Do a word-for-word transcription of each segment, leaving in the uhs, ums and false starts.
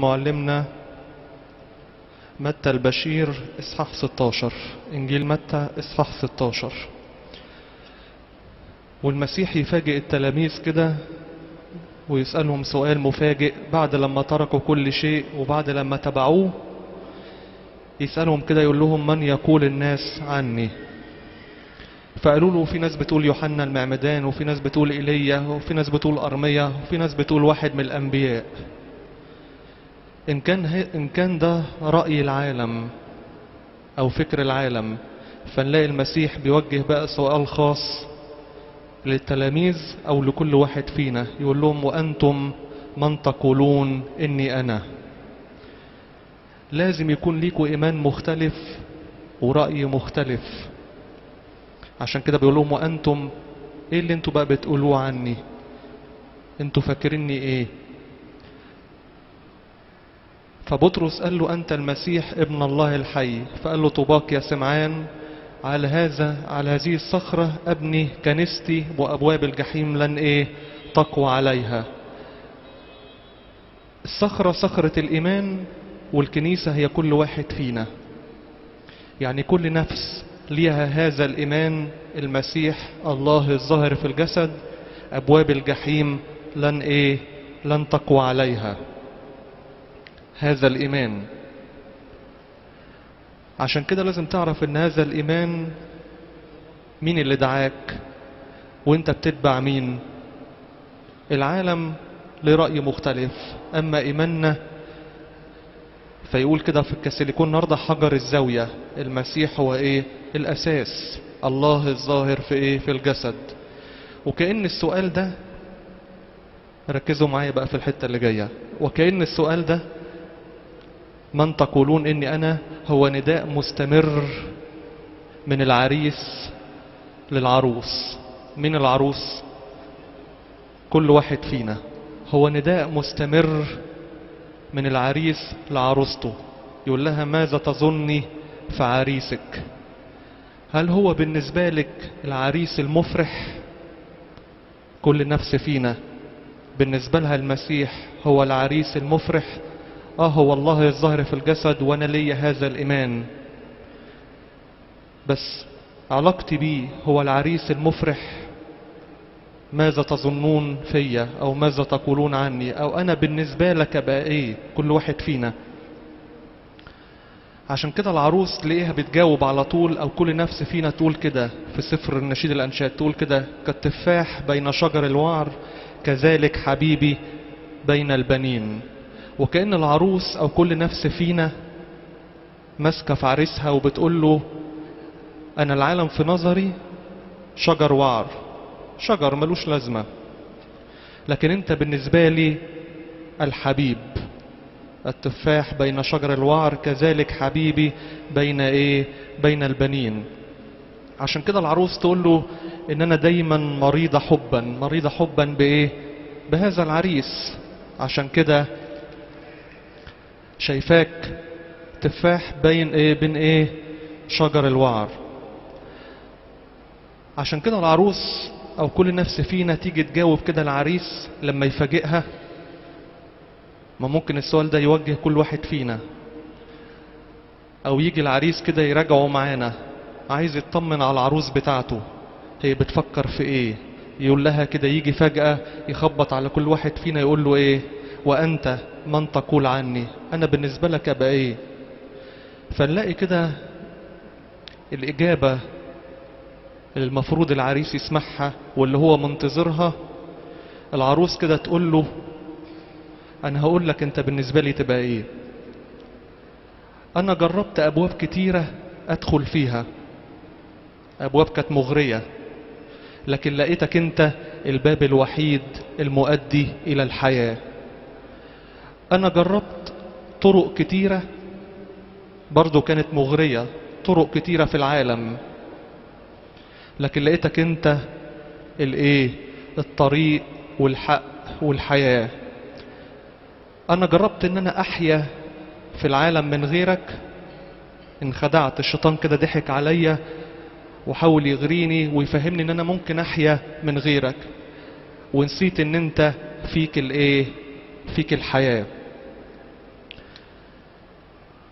معلمنا متى البشير اصحاح ستاشر، انجيل متى اصحاح ستاشر. والمسيح يفاجئ التلاميذ كده ويسألهم سؤال مفاجئ بعد لما تركوا كل شيء وبعد لما تبعوه. يسألهم كده يقول لهم: من يقول الناس عني؟ فقالوا له: في ناس بتقول يوحنا المعمدان، وفي ناس بتقول ايليا، وفي ناس بتقول ارميا، وفي ناس بتقول واحد من الانبياء. ان كان ان كان ده رأي العالم او فكر العالم، فنلاقي المسيح بيوجه بقى سؤال خاص للتلاميذ او لكل واحد فينا، يقول لهم: وانتم من تقولون اني انا؟ لازم يكون ليكوا ايمان مختلف ورأي مختلف. عشان كده بيقول لهم: وانتم ايه اللي انتوا بقى بتقولوه عني؟ انتوا فاكريني ايه؟ فبطرس قال له: انت المسيح ابن الله الحي. فقال له: طوباك يا سمعان، على هذا على هذه الصخرة ابني كنيستي، وابواب الجحيم لن ايه تقوى عليها. الصخرة صخرة الايمان، والكنيسة هي كل واحد فينا. يعني كل نفس ليها هذا الايمان، المسيح الله الظاهر في الجسد، ابواب الجحيم لن ايه لن تقوى عليها. هذا الايمان. عشان كده لازم تعرف ان هذا الايمان مين اللي دعاك وانت بتتبع مين. العالم له رأي مختلف، اما ايماننا فيقول كده في الكاثوليكون النهارده: حجر الزاوية. المسيح هو ايه؟ الاساس، الله الظاهر في ايه؟ في الجسد. وكأن السؤال ده، ركزوا معايا بقى في الحتة اللي جاية، وكأن السؤال ده من تقولون اني انا هو نداء مستمر من العريس للعروس. من العروس كل واحد فينا، هو نداء مستمر من العريس لعروسته، يقول لها: ماذا تظني في عريسك؟ هل هو بالنسبة لك العريس المفرح؟ كل نفس فينا بالنسبة لها المسيح هو العريس المفرح. اه هو الله الظاهر في الجسد، وانا لي هذا الايمان، بس علاقتي بيه هو العريس المفرح. ماذا تظنون فيا؟ او ماذا تقولون عني؟ او انا بالنسبة لك بقى ايه؟ كل واحد فينا. عشان كده العروس تلاقيها بتجاوب على طول، او كل نفس فينا تقول كده في سفر النشيد الانشاد، تقول كده: كالتفاح بين شجر الوعر، كذلك حبيبي بين البنين. وكأن العروس او كل نفس فينا ماسكه في عريسها وبتقول له: انا العالم في نظري شجر وعر، شجر ملوش لازمة، لكن انت بالنسبة لي الحبيب. التفاح بين شجر الوعر، كذلك حبيبي بين ايه؟ بين البنين. عشان كده العروس تقول له ان انا دايما مريضة حبا. مريضة حبا بايه؟ بهذا العريس. عشان كده شايفاك تفاح بين ايه؟ بين ايه؟ شجر الوعر. عشان كده العروس او كل نفس فينا تيجي تجاوب كده العريس لما يفاجئها. ما ممكن السؤال ده يوجه كل واحد فينا، او يجي العريس كده يراجعه معانا، عايز يطمن على العروس بتاعته هي بتفكر في ايه. يقول لها كده، يجي فجأة يخبط على كل واحد فينا يقول له ايه؟ وانت من تقول عني؟ انا بالنسبة لك ابقى ايه؟ فنلاقي كده الاجابة اللي المفروض العريس يسمعها واللي هو منتظرها. العروس كده تقول له: انا هقول لك انت بالنسبة لي تبقى ايه. انا جربت ابواب كتيرة ادخل فيها، ابواب كانت مغرية، لكن لقيتك انت الباب الوحيد المؤدي الى الحياة. انا جربت طرق كتيرة برضو كانت مغرية، طرق كتيرة في العالم، لكن لقيتك انت الايه؟ الطريق والحق والحياة. انا جربت ان انا احيا في العالم من غيرك، انخدعت، الشيطان كده ضحك عليا وحاول يغريني ويفهمني ان انا ممكن احيا من غيرك، ونسيت ان انت فيك الايه؟ فيك الحياة.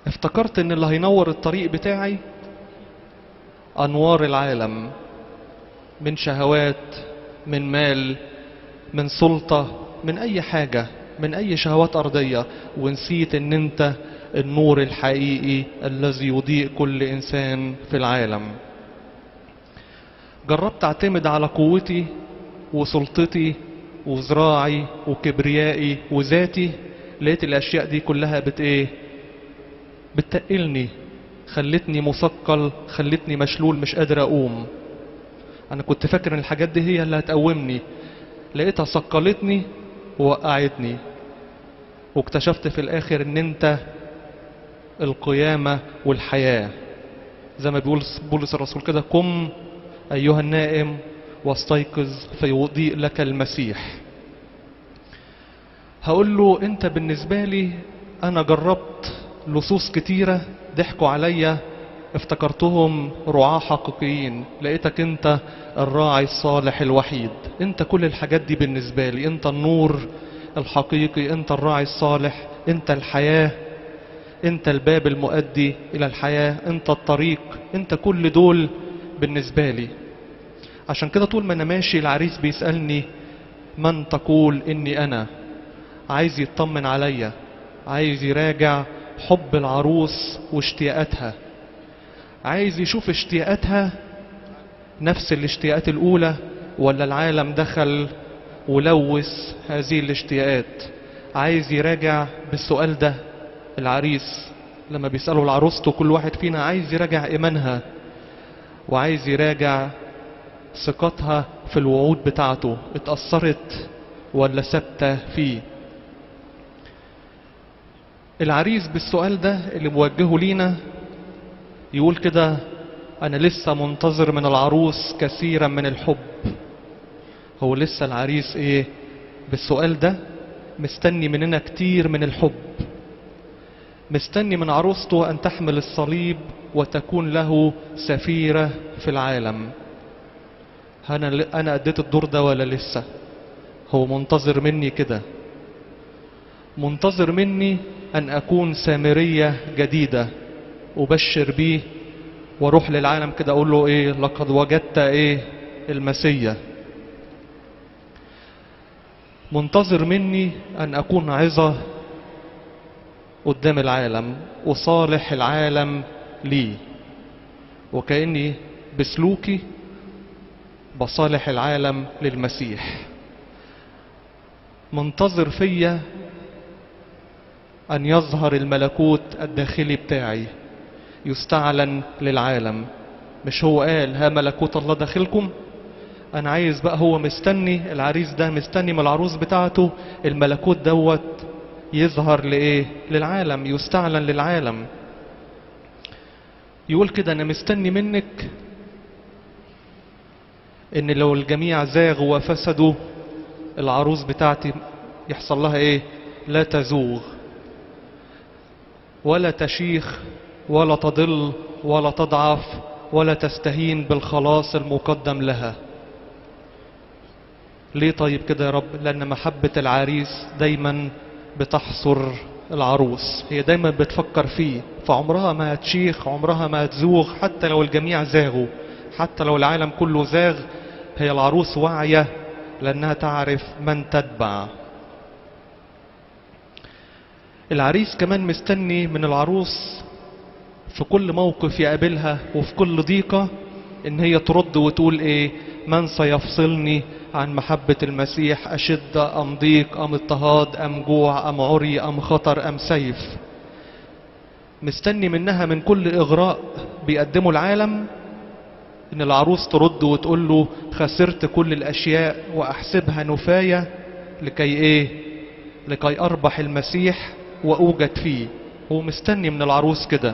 افتكرت ان اللي هينور الطريق بتاعي انوار العالم، من شهوات، من مال، من سلطة، من اي حاجة، من اي شهوات ارضية، ونسيت ان انت النور الحقيقي الذي يضيء كل انسان في العالم. جربت اعتمد على قوتي وسلطتي وذراعي وكبريائي وذاتي، لقيت الاشياء دي كلها بت ايه بتقلني، خلتني مثقل، خلتني مشلول، مش قادر اقوم. انا كنت فاكر ان الحاجات دي هي اللي هتقومني، لقيتها ثقلتني ووقعتني، واكتشفت في الاخر ان انت القيامة والحياة. زي ما بيقول بولس الرسول كده: قم ايها النائم واستيقظ فيضيء لك المسيح. هقول له: انت بالنسبة لي انا جربت لصوص كتيرة ضحكوا عليا، افتكرتهم رعاة حقيقيين، لقيتك انت الراعي الصالح الوحيد. انت كل الحاجات دي بالنسبة لي، انت النور الحقيقي، انت الراعي الصالح، انت الحياة، انت الباب المؤدي الى الحياة، انت الطريق، انت كل دول بالنسبة لي. عشان كده طول ما انا ماشي العريس بيسألني: من تقول اني انا؟ عايز يطمن عليا، عايز يراجع حب العروس واشتياقاتها، عايز يشوف اشتياقاتها نفس الاشتياقات الاولى ولا العالم دخل ولوث هذه الاشتياقات. عايز يراجع بالسؤال ده. العريس لما بيسألوا العروسته كل واحد فينا عايز يراجع ايمانها، وعايز يراجع ثقتها في الوعود بتاعته، اتأثرت ولا ثابتة فيه. العريس بالسؤال ده اللي موجهه لينا يقول كده: انا لسه منتظر من العروس كثيرا من الحب. هو لسه العريس ايه بالسؤال ده؟ مستني مننا كتير من الحب، مستني من عروسته ان تحمل الصليب وتكون له سفيرة في العالم. انا انا اديت الدور ده ولا لسه؟ هو منتظر مني كده، منتظر مني ان اكون سامرية جديدة ابشر بيه واروح للعالم كده اقول له ايه؟ لقد وجدت ايه؟ المسيا. منتظر مني ان اكون عظة قدام العالم وصالح العالم لي، وكأني بسلوكي بصالح العالم للمسيح. منتظر فيا ان يظهر الملكوت الداخلي بتاعي، يستعلن للعالم. مش هو قال: ها ملكوت الله داخلكم؟ انا عايز بقى، هو مستني العريس ده مستني من العروس بتاعته الملكوت دوت يظهر لايه؟ للعالم، يستعلن للعالم. يقول كده: انا مستني منك ان لو الجميع زاغوا وفسدوا العروس بتاعتي يحصل لها ايه؟ لا تزوغ ولا تشيخ ولا تضل ولا تضعف ولا تستهين بالخلاص المقدم لها. ليه طيب كده يا رب؟ لأن محبة العريس دايما بتحصر العروس، هي دايما بتفكر فيه، فعمرها ما هتشيخ، عمرها ما هتزوغ، حتى لو الجميع زاغوا، حتى لو العالم كله زاغ، هي العروس واعية لأنها تعرف من تتبع. العريس كمان مستني من العروس في كل موقف يقابلها وفي كل ضيقة ان هي ترد وتقول ايه؟ من سيفصلني عن محبة المسيح؟ اشد ام ضيق ام اضطهاد ام جوع ام عري ام خطر ام سيف؟ مستني منها من كل اغراء بيقدمه العالم ان العروس ترد وتقول له: خسرت كل الاشياء واحسبها نفاية لكي ايه؟ لكي اربح المسيح واوجد فيه. هو مستني من العروس كده،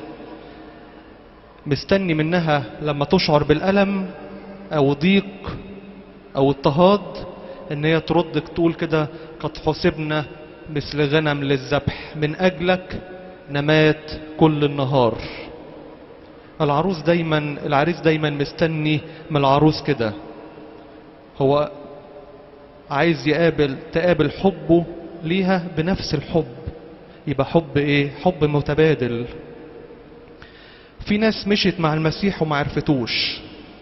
مستني منها لما تشعر بالألم او ضيق او اضطهاد ان هي ترد تقول كده: قد حسبنا مثل غنم للذبح، من اجلك نمات كل النهار. العروس دايما العريس دايما مستني من العروس كده، هو عايز يقابل تقابل حبه ليها بنفس الحب، يبقى حب ايه؟ حب متبادل، في ناس مشيت مع المسيح وما عرفتوش.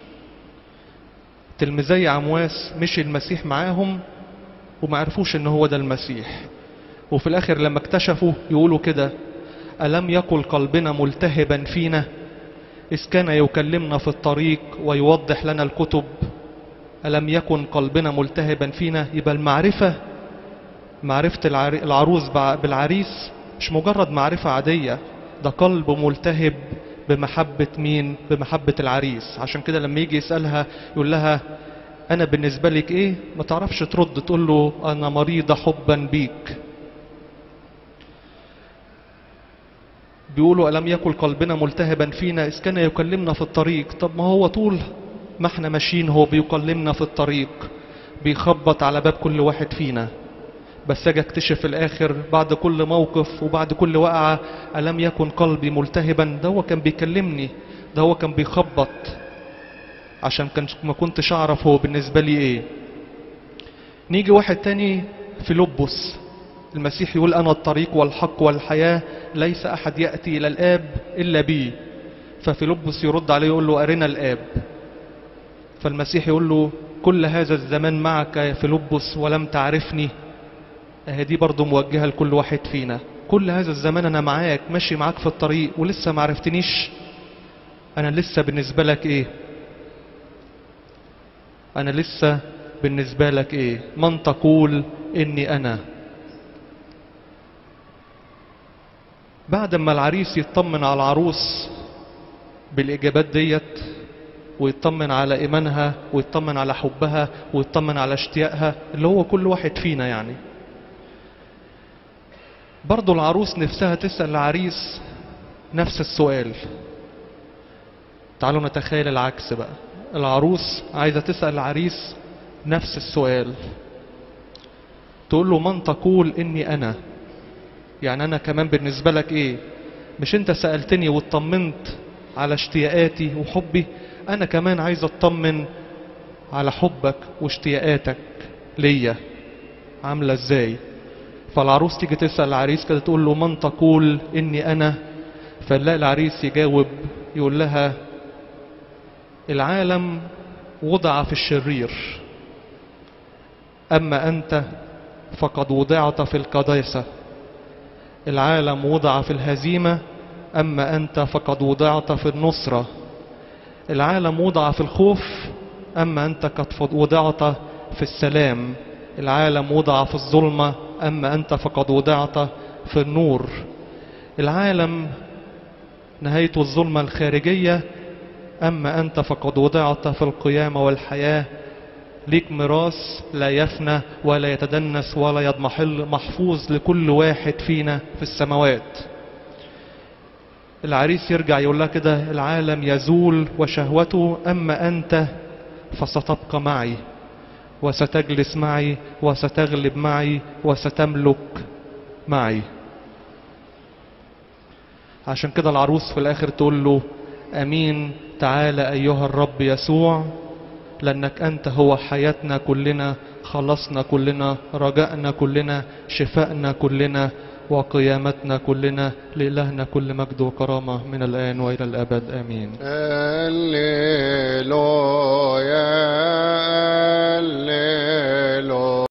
تلميذي عمواس مشي المسيح معاهم وما عرفوش ان هو ده المسيح، وفي الاخر لما اكتشفوا يقولوا كده: ألم يكن قلبنا ملتهبا فينا إذ كان يكلمنا في الطريق ويوضح لنا الكتب؟ ألم يكن قلبنا ملتهبا فينا. يبقى المعرفة، معرفة العروس بالعريس مش مجرد معرفة عادية، ده قلب ملتهب بمحبة مين؟ بمحبة العريس. عشان كده لما يجي يسألها يقول لها: أنا بالنسبة لك إيه؟ ما تعرفش ترد، تقول له: أنا مريضة حبا بيك. بيقولوا: ألم يكن قلبنا ملتهبا فينا إذ كان يكلمنا في الطريق. طب ما هو طول ما احنا ماشيين هو بيكلمنا في الطريق، بيخبط على باب كل واحد فينا. بس اجي اكتشف في الاخر بعد كل موقف وبعد كل وقعة: ألم يكن قلبي ملتهبا. ده هو كان بيكلمني، ده هو كان بيخبط عشان كان ما كنتش اعرف هو بالنسبة لي ايه. نيجي واحد تاني فيلبس، المسيح يقول: أنا الطريق والحق والحياة، ليس أحد يأتي إلى الآب إلا بي. ففيلبس يرد عليه يقول له: أرنا الآب. فالمسيح يقول له: كل هذا الزمان معك يا فيلبس ولم تعرفني. دي برضو موجهة لكل واحد فينا. كل هذا الزمان أنا معاك، ماشي معاك في الطريق، ولسه ما عرفتنيش. أنا لسه بالنسبة لك إيه؟ أنا لسه بالنسبة لك إيه؟ من تقول إني أنا؟ بعد ما العريس يطمن على العروس بالإجابات ديت، ويطمن على إيمانها، ويطمن على حبها، ويطمن على اشتياقها اللي هو كل واحد فينا يعني، برضو العروس نفسها تسأل العريس نفس السؤال. تعالوا نتخيل العكس بقى، العروس عايزة تسأل العريس نفس السؤال، تقول له: من تقول إني أنا؟ يعني أنا كمان بالنسبة لك إيه؟ مش أنت سألتني واطمنت على اشتياقاتي وحبي؟ أنا كمان عايز أطمن على حبك واشتياقاتك ليا عاملة إزاي. فالعروس تيجي تسأل العريس كده تقول له: من تقول إني أنا؟ فنلاقي العريس يجاوب يقول لها: العالم وضع في الشرير، أما أنت فقد وضعت في القداسة. العالم وضع في الهزيمة، أما أنت فقد وضعت في النصرة. العالم وضع في الخوف، أما أنت قد وضعت في السلام. العالم وضع في الظلمة، أما أنت فقد وضعت في النور. العالم نهاية الظلمة الخارجية، أما أنت فقد وضعت في القيامة والحياة. ليك ميراث لا يفنى ولا يتدنس ولا يضمحل، محفوظ لكل واحد فينا في السماوات. العريس يرجع يقول لها كده: العالم يزول وشهوته، أما أنت فستبقى معي وستجلس معي وستغلب معي وستملك معي. عشان كده العروس في الآخر تقول له: أمين، تعالى أيها الرب يسوع، لأنك أنت هو حياتنا كلنا، خلصنا كلنا، رجائنا كلنا، شفائنا كلنا، وقيامتنا كلنا. لإلهنا كل مجد وكرامة من الآن وإلى الأبد آمين. هللويا.